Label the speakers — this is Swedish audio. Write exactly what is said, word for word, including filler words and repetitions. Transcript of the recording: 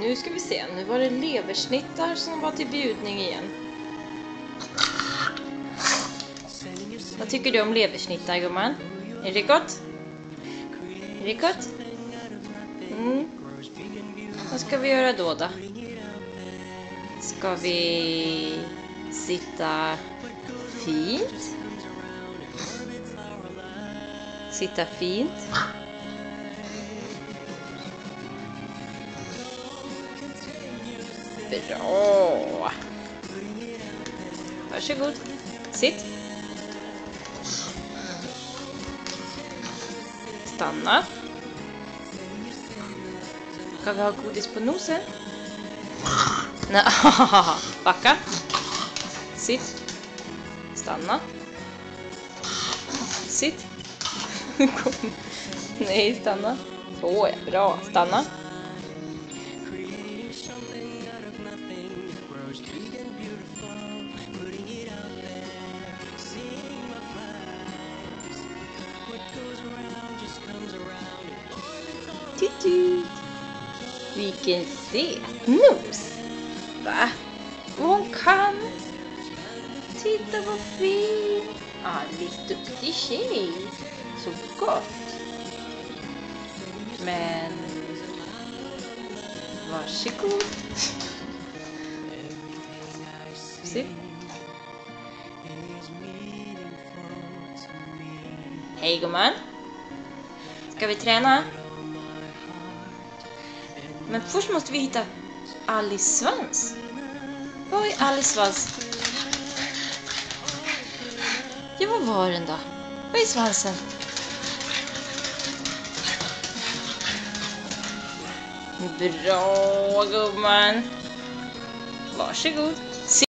Speaker 1: nu ska vi se. Nu var det leversnittar som var till bjudning igen. Vad tycker du om leversnittar, gumman? Är det gott? Är det gott? Mm. Vad ska vi göra då då? Ska vi sitta fint? Sitta fint? Bra! Varsågod. Sitt. Stanna. Ska vi ha godis på nosen? Nej, backa. Sitt. Stanna. Sitt. Nej, stanna. Så är bra. Stanna. Titt. Vilken sötnos. Va? Hon kan. Titta vad fin. Alice, duktig tjej. Så gott. Men varsågod. Se. Hej gumman. Ska vi träna? Men först måste vi hitta Alice svans. Vad är Alice svans? Ja, vad var den då? Vad är svansen? Bra gumman. Varsågod.